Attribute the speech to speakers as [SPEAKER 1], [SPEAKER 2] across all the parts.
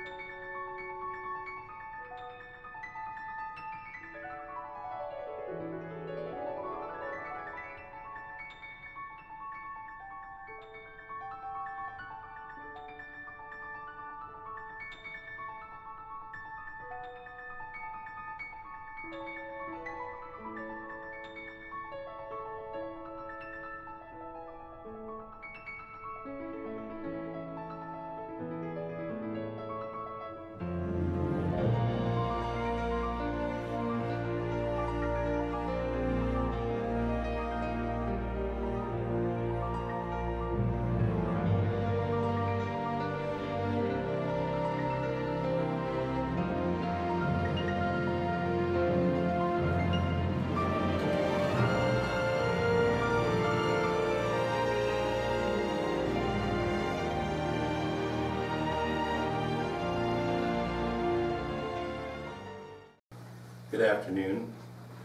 [SPEAKER 1] Good afternoon.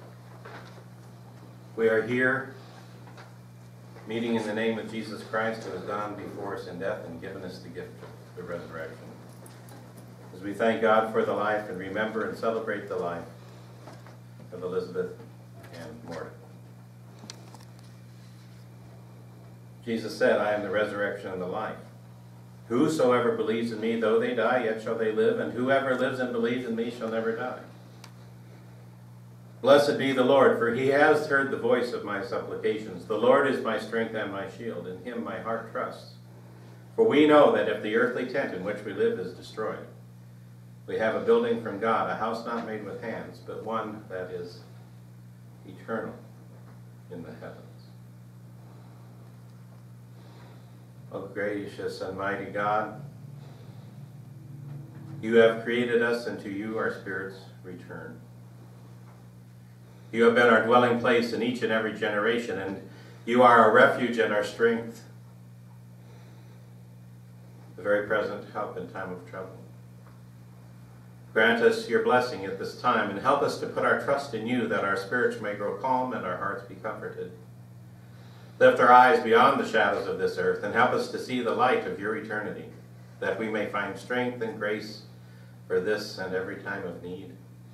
[SPEAKER 1] We are here meeting in the name of Jesus Christ, who has gone before us in death and given us the gift of the resurrection. As we thank God for the life and remember and celebrate the life of Elizabeth and Mordick. Jesus said, "I am the resurrection and the life. Whosoever believes in me, though they die, yet shall they live, and whoever lives and believes in me shall never die. Blessed be the Lord, for he has heard the voice of my supplications. The Lord is my strength and my shield. In him my heart trusts. For we know that if the earthly tent in which we live is destroyed, we have a building from God, a house not made with hands, but one that is eternal in the heavens." O gracious and mighty God, you have created us, and to you our spirits return. You have been our dwelling place in each and every generation, and you are our refuge and our strength, the very present help in time of trouble. Grant us your blessing at this time, and help us to put our trust in you, that our spirits may grow calm and our hearts be comforted. Lift our eyes beyond the shadows of this earth, and help us to see the light of your eternity, that we may find strength and grace for this and every time of need.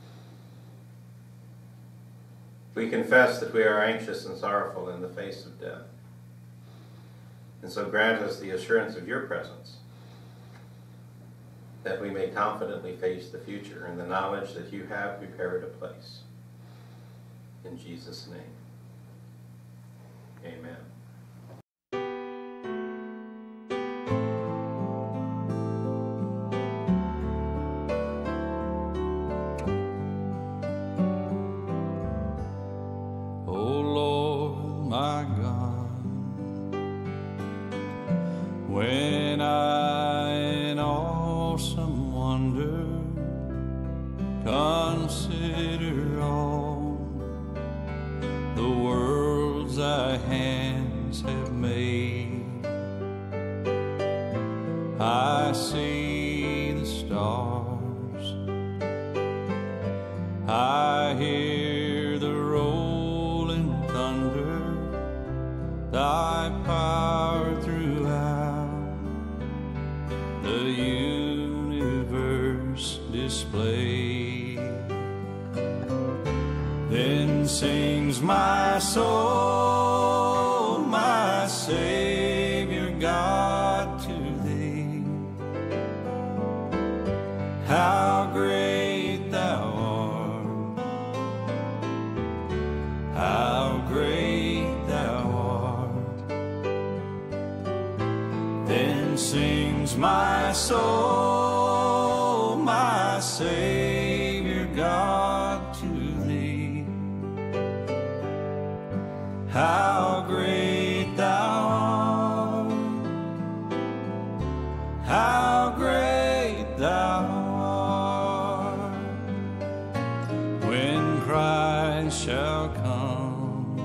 [SPEAKER 1] We confess that we are anxious and sorrowful in the face of death. And so grant us the assurance of your presence, that we may confidently face the future in the knowledge that you have prepared a place. In Jesus' name, amen.
[SPEAKER 2] My God, when I in awesome wonder consider all the worlds thy hands have made, I see the stars, I hear the rolling thunder, thy power throughout the universe display. Then sings my soul, my Savior God, to thee. How great thou art, how great thou art. Then sings my soul, my Savior God, to thee. How great thou art, how great thou art. When Christ shall come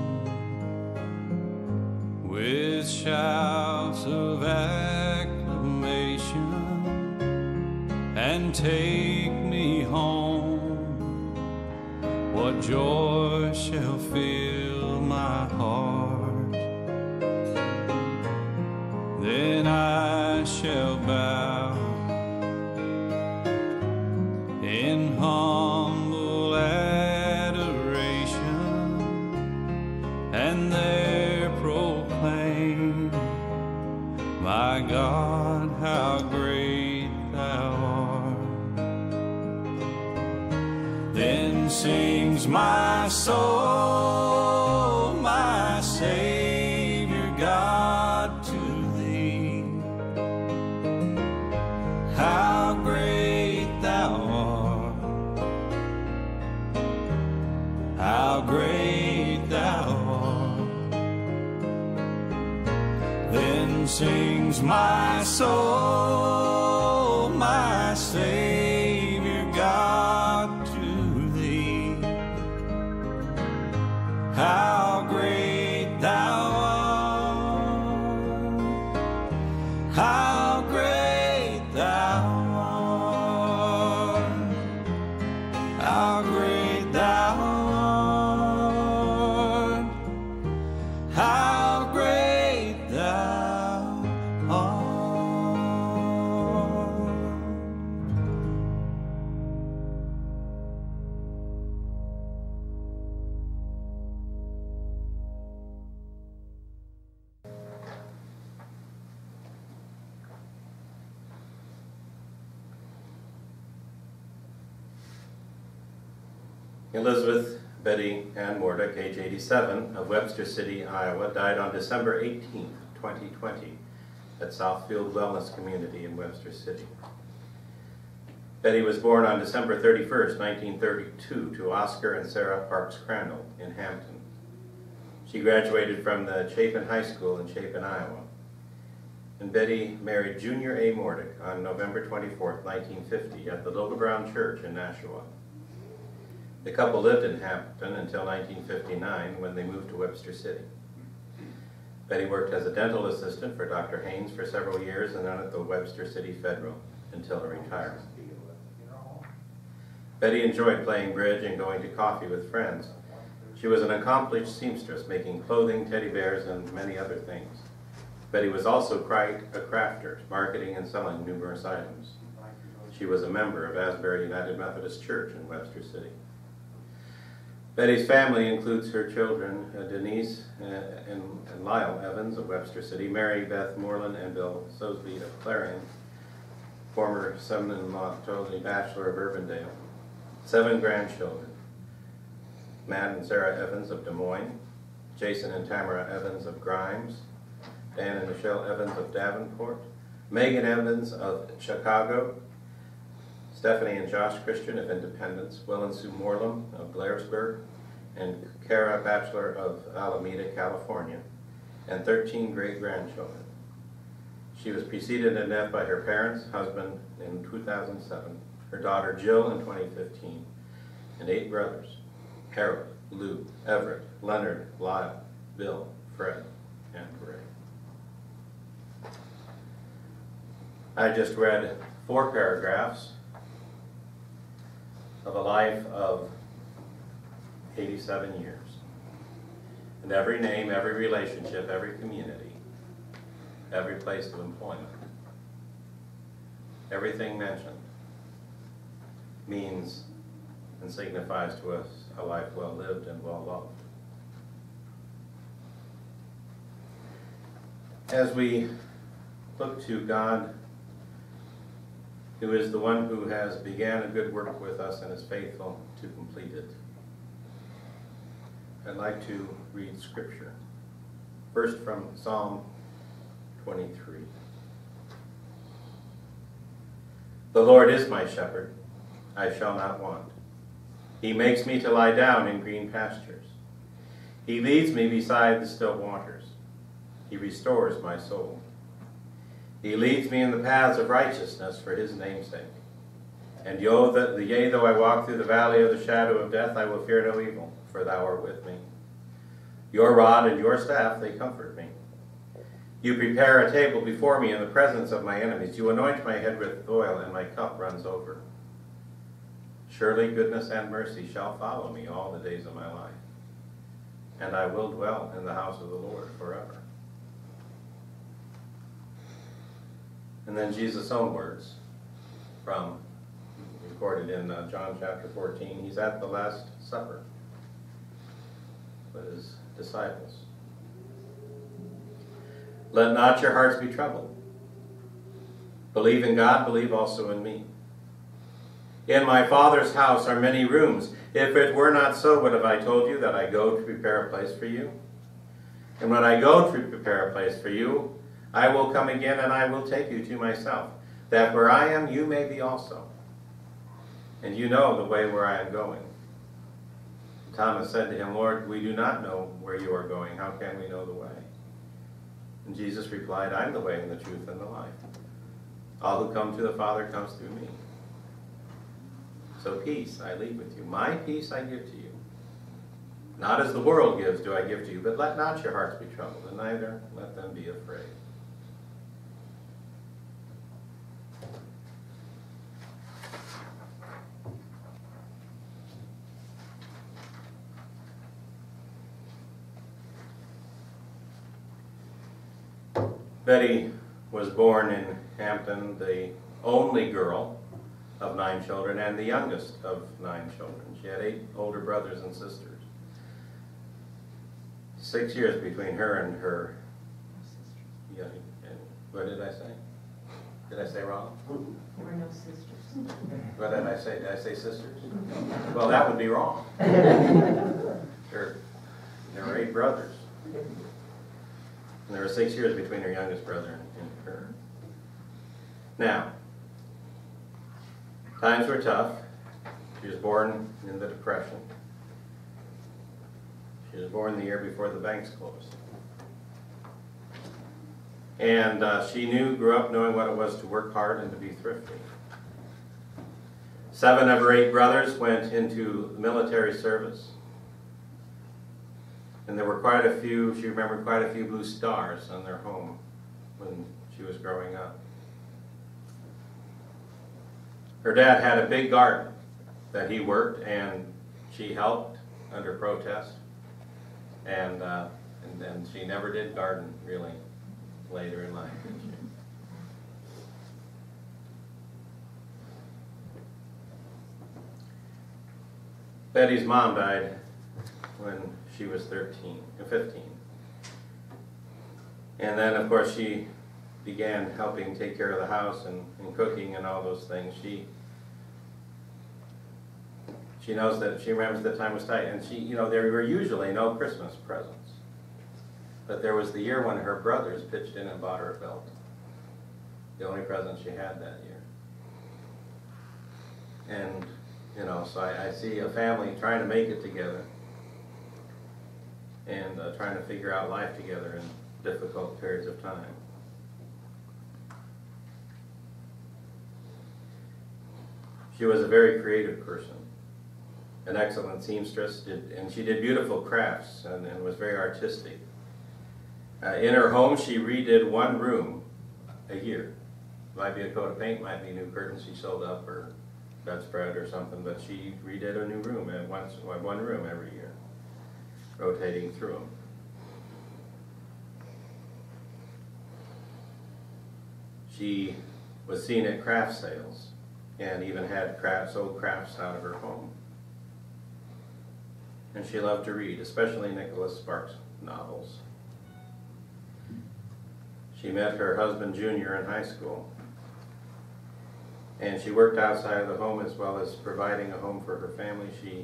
[SPEAKER 2] with shouts of acclamation and take me home, what joy shall fill my heart. Then I shall bow My God, how great thou art. Then sings my soul, my Savior God, to thee. How great thou art. How great thou art. Then sings my soul, my Savior God, to thee. How great thou art. How great thou art. How great thou art. How great thou art.
[SPEAKER 1] Elizabeth Betty Ann Mordick, age 87, of Webster City, Iowa, died on December 18, 2020, at Southfield Wellness Community in Webster City. Betty was born on December 31st, 1932, to Oscar and Sarah Parks Crandall in Hampton. She graduated from the Chapin High School in Chapin, Iowa. And Betty married Junior A. Mordick on November 24th, 1950, at the Little Brown Church in Nashua. The couple lived in Hampton until 1959, when they moved to Webster City. Betty worked as a dental assistant for Dr. Haynes for several years, and then at the Webster City Federal until her retirement. Betty enjoyed playing bridge and going to coffee with friends. She was an accomplished seamstress, making clothing, teddy bears, and many other things. Betty was also quite a crafter, marketing and selling numerous items. She was a member of Asbury United Methodist Church in Webster City. Betty's family includes her children, Denise and Lyle Evans of Webster City, Mary Beth Moreland and Bill Sosby of Clarion, former son-in-law Tony Batchelor of Urbandale, 7 grandchildren, Matt and Sarah Evans of Des Moines, Jason and Tamara Evans of Grimes, Dan and Michelle Evans of Davenport, Megan Evans of Chicago, Stephanie and Josh Christian of Independence, Will and Sue Morlam of Blairsburg, and Kara Batchelor of Alameda, California, and 13 great-grandchildren. She was preceded in death by her parents, husband in 2007, her daughter Jill in 2015, and 8 brothers: Harold, Lou, Everett, Leonard, Lyle, Bill, Fred, and Ray. I just read 4 paragraphs of a life of 87 years. And every name, every relationship, every community, every place of employment, everything mentioned means and signifies to us a life well lived and well loved. As we look to God, who is the one who has began a good work with us and is faithful to complete it, I'd like to read scripture. First from Psalm 23. The Lord is my shepherd, I shall not want. He makes me to lie down in green pastures. He leads me beside the still waters. He restores my soul. He leads me in the paths of righteousness for his name's sake. And yea, though I walk through the valley of the shadow of death, I will fear no evil, for thou art with me. Your rod and your staff, they comfort me. You prepare a table before me in the presence of my enemies. You anoint my head with oil, and my cup runs over. Surely goodness and mercy shall follow me all the days of my life, and I will dwell in the house of the Lord forever. And then Jesus' own words, recorded in John chapter 14. He's at the Last Supper with his disciples. Let not your hearts be troubled. Believe in God, believe also in me. In my Father's house are many rooms. If it were not so, would have I told you that I go to prepare a place for you? And when I go to prepare a place for you, I will come again and I will take you to myself, that where I am, you may be also. And you know the way where I am going. Thomas said to him, Lord, we do not know where you are going. How can we know the way? And Jesus replied, I am the way and the truth and the life. All who come to the Father comes through me. So peace I leave with you. My peace I give to you. Not as the world gives do I give to you, but let not your hearts be troubled, and neither let them be afraid. Betty was born in Hampton, the only girl of 9 children and the youngest of 9 children. She had 8 older brothers and sisters. 6 years between her and her. Yeah, and what did I say? Did I say wrong?
[SPEAKER 3] There were no sisters.
[SPEAKER 1] What did I say? Did I say sisters? Well, that would be wrong. There were 8 brothers. And there were 6 years between her youngest brother and her. Now, times were tough. She was born in the Depression. She was born the year before the banks closed. And she grew up knowing what it was to work hard and to be thrifty. 7 of her 8 brothers went into military service. And there were quite a few, she remembered quite a few blue stars on their home when she was growing up. Her dad had a big garden that he worked, and she helped under protest. And then she never did garden really later in life, did she? Betty's mom died when she was 15. And then, of course, she began helping take care of the house and cooking and all those things. She knows that, she remembers the time was tight. And there were usually no Christmas presents. But there was the year when her brothers pitched in and bought her a belt. The only present she had that year. And, so I see a family trying to make it together. And trying to figure out life together in difficult periods of time. She was a very creative person, an excellent seamstress, and she did beautiful crafts and was very artistic. In her home, she redid 1 room a year. Might be a coat of paint, might be new curtains she sewed up, or bedspread or something, but she redid a new room, and one room every year, rotating through them. She was seen at craft sales and even had sold crafts out of her home. And she loved to read, especially Nicholas Sparks novels. She met her husband Junior in high school. And she worked outside of the home as well as providing a home for her family.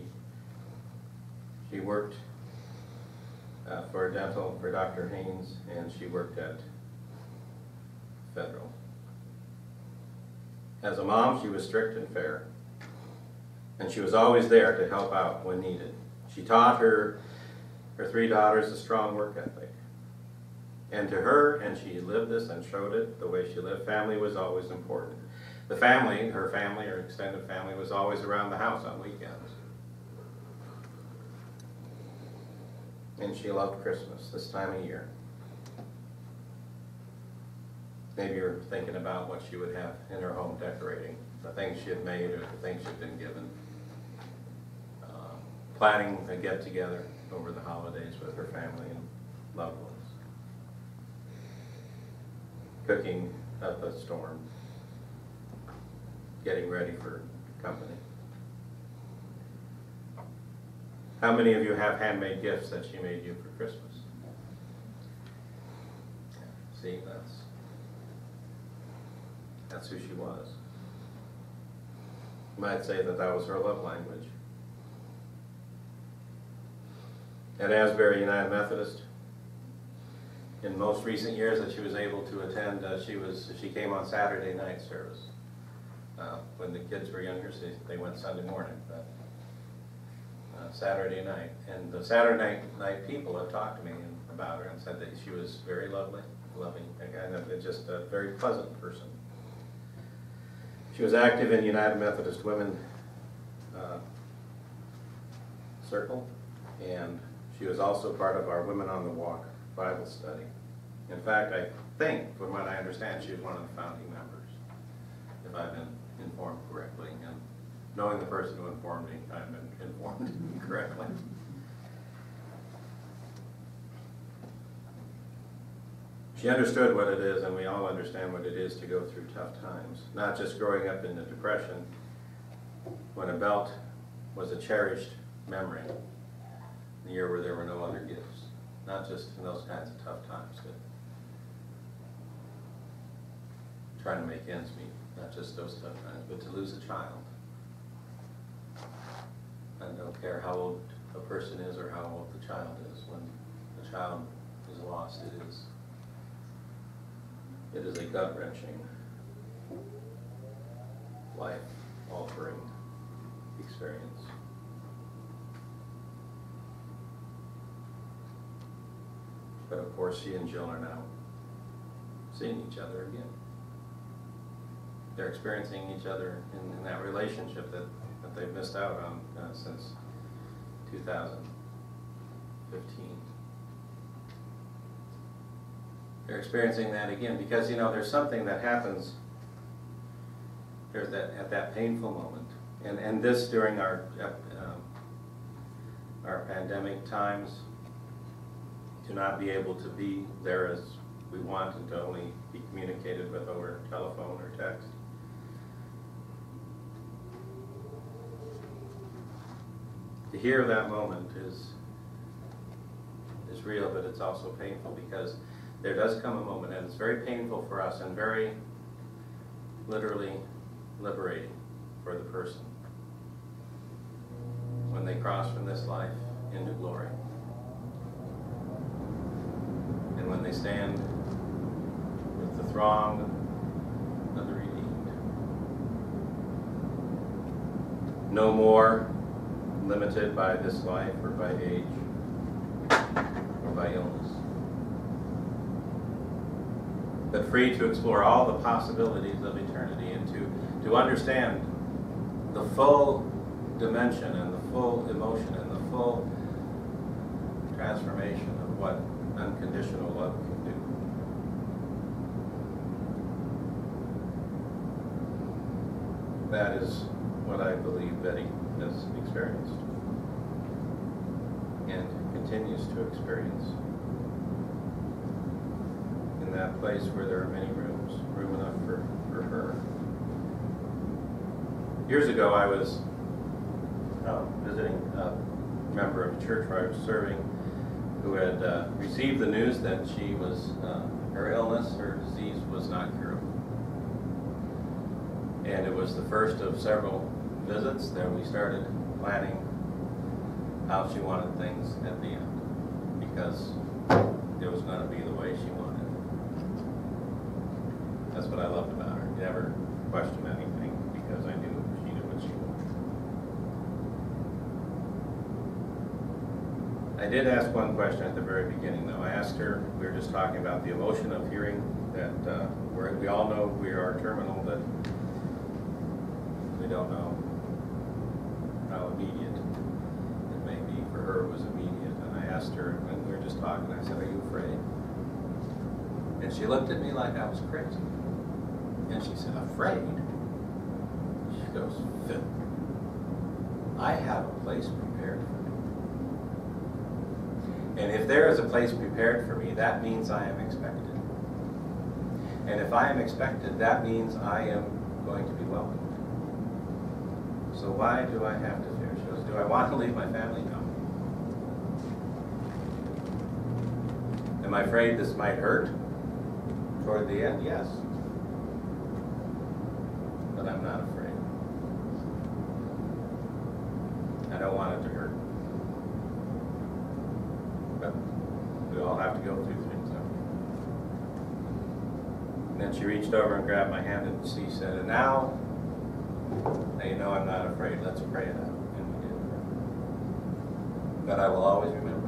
[SPEAKER 1] She worked for dental for Dr. Haynes, and she worked at Federal. As a mom, she was strict and fair, and she was always there to help out when needed. She taught her 3 daughters a strong work ethic. And to her, and she lived this and showed it the way she lived, family was always important. The family, her extended family, was always around the house on weekends. And she loved Christmas, this time of year. Maybe you're thinking about what she would have in her home decorating, the things she had made or the things she'd been given. Planning a get-together over the holidays with her family and loved ones. Cooking up a storm. Getting ready for company. How many of you have handmade gifts that she made you for Christmas? See, that's who she was. You might say that that was her love language. At Asbury United Methodist, in most recent years that she was able to attend, she came on Saturday night service. When the kids were younger, they went Sunday morning, but Saturday night. And the Saturday night people have talked to me about her and said that she was very lovely, loving, and just a very pleasant person. She was active in United Methodist Women Circle, and she was also part of our Women on the Walk Bible study. In fact, I think, from what I understand, she was one of the founding members, if I've been informed correctly. And knowing the person who informed me, I've been informed correctly. She understood what it is, and we all understand what it is to go through tough times. Not just growing up in the Depression, when a belt was a cherished memory, the year where there were no other gifts. Not just in those kinds of tough times, but trying to make ends meet. Not just those tough times, but to lose a child. I don't care how old a person is or how old the child is. When the child is lost, it is a gut-wrenching, life-altering experience. But of course, she and Jill are now seeing each other again. They're experiencing each other in that relationship that they've missed out on since 2015. They're experiencing that again because, you know, there's something that happens at that painful moment. And this during our pandemic times, to not be able to be there as we want and to only be communicated with over telephone or text. To hear that moment is real, but it's also painful because there does come a moment, and it's very painful for us and very literally liberating for the person when they cross from this life into glory. And when they stand with the throng of the redeemed. No more limited by this life or by age or by illness, but free to explore all the possibilities of eternity and to understand the full dimension and the full emotion and the full transformation of what unconditional love can do. That is what I believe Betty has experienced and continues to experience in that place where there are many rooms, room enough for her. Years ago I was visiting a member of a church where I was serving who had received the news that she was, her illness, her disease was not curable. And it was the first of several visits that we started planning how she wanted things at the end, because it was going to be the way she wanted it. That's what I loved about her. Never questioned anything because I knew she knew what she wanted. I did ask one question at the very beginning, though. I asked her, we were just talking about the emotion of hearing that we all know we are terminal, that we don't know how immediate it may be. For her, it was immediate. And I asked her, when we were just talking, I said, are you afraid? And she looked at me like I was crazy. And she said, afraid? She goes, Phil, I have a place prepared for me. And if there is a place prepared for me, that means I am expected. And if I am expected, that means I am going to be welcomed. So why do I have to fear? She goes, do I want to leave my family? No. Am I afraid this might hurt? toward the end, yes. But I'm not afraid. I don't want it to hurt. But we all have to go through things. And then she reached over and grabbed my hand and she said, and now you know I'm not afraid. Let's pray it out. And we did. But I will always remember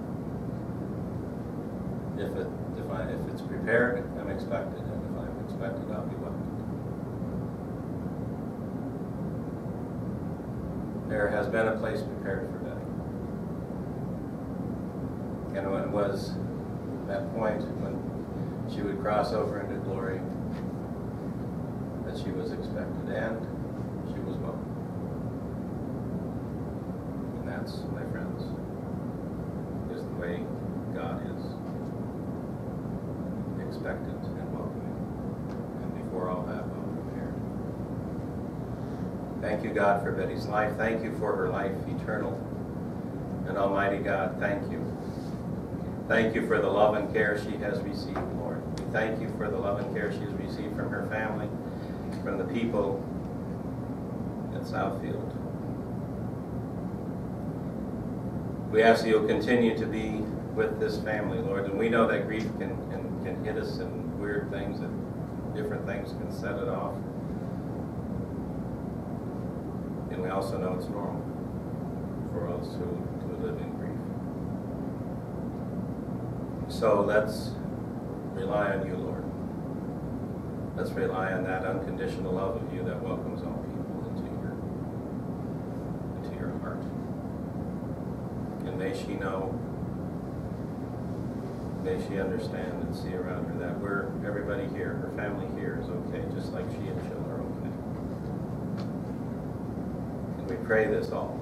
[SPEAKER 1] that. If it's prepared, I'm expected. And if I'm expected, I'll be welcomed. There has been a place prepared for Betty. And when it was that point when she would cross over into glory, that she was expected and she was welcome. And that's, my friends, is the way God is. Expectant and welcoming. And before all that, well prepared. Thank you, God, for Betty's life. Thank you for her life eternal. And Almighty God, thank you. Thank you for the love and care she has received, Lord. We thank you for the love and care she has received from her family, from the people at Southfield. We ask that you'll continue to be with this family, Lord. And we know that grief can hit us in weird things, and different things can set it off. And we also know it's normal for us who live in grief. So let's rely on you, Lord. Let's rely on that unconditional love of you that welcomes all people into your heart. And may she know, may she understand and see around her that everybody here, her family here is okay, just like she and Jill are okay. And we pray this all.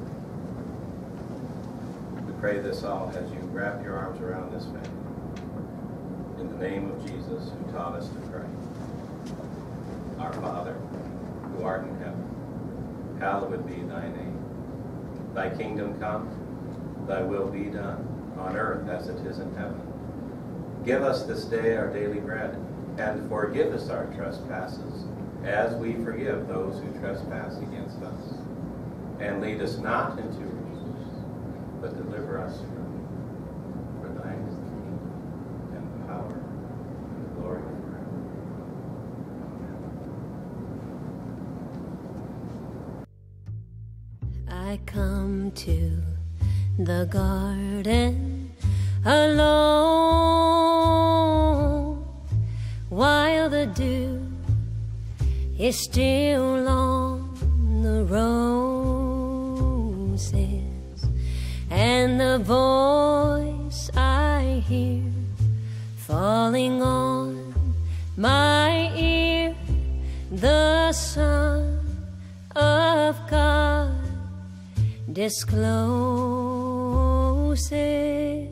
[SPEAKER 1] We pray this all as you wrap your arms around this family. In the name of Jesus, who taught us to pray. Our Father, who art in heaven, hallowed be thy name. Thy kingdom come, thy will be done, on earth as it is in heaven. Give us this day our daily bread, and forgive us our trespasses, as we forgive those who trespass against us. And lead us not into temptation, but deliver us from evil. For thine is the kingdom, and the power, and the glory forever. Amen.
[SPEAKER 4] I come to the garden alone, while the dew is still on the roses, and the voice I hear falling on my ear, the Son of God discloses,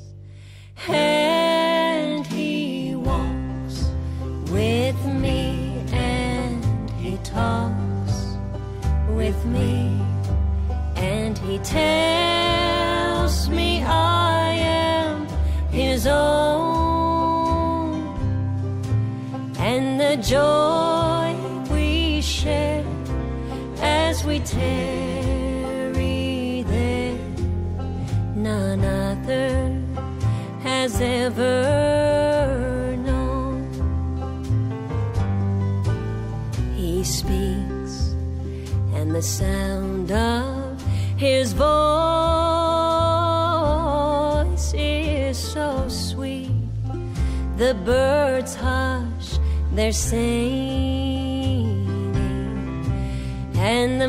[SPEAKER 4] and he walks with me, and he talks with me, and he tells me I am his own, and the joy we share as we tarry there, none other has ever known. He speaks, and the sound of his voice is so sweet. The birds hush their singing, and the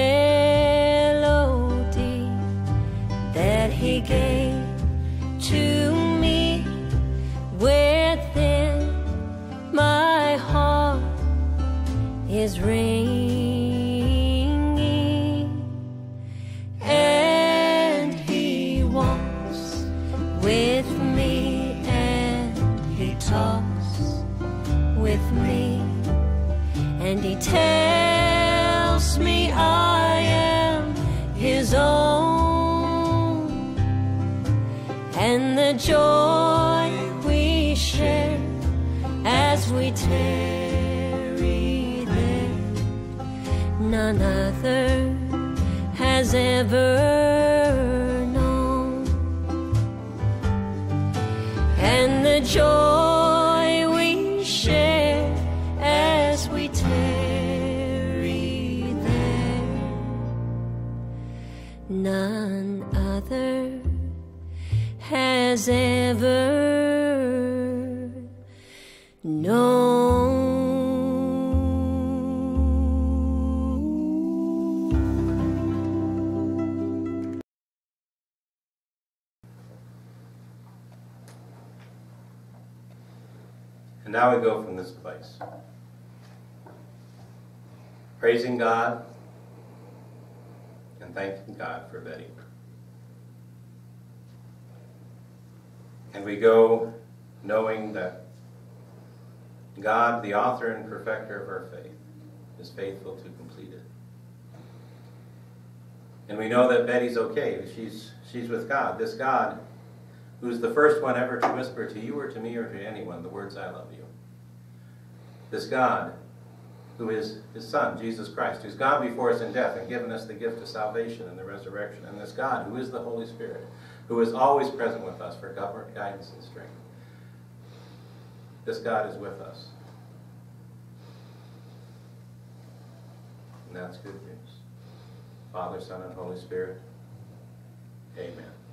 [SPEAKER 4] melody that he gave to me within my heart is ringing, and he walks with me, and he talks with me, and he tells me I am his own, and the joy we share as we tarry there. None other has ever known. And the joy we share as we tarry there, none other has ever known.
[SPEAKER 1] And now we go from this place, praising God and thanking God for Betty. And we go knowing that God, the author and perfecter of our faith, is faithful to complete it. And we know that Betty's okay. She's with God. This God who's the first one ever to whisper to you or to me or to anyone the words, I love you. This God who is his Son, Jesus Christ, who's gone before us in death and given us the gift of salvation and the resurrection. And this God who is the Holy Spirit, who is always present with us for comfort, guidance, and strength. This God is with us. And that's good news. Father, Son, and Holy Spirit, amen.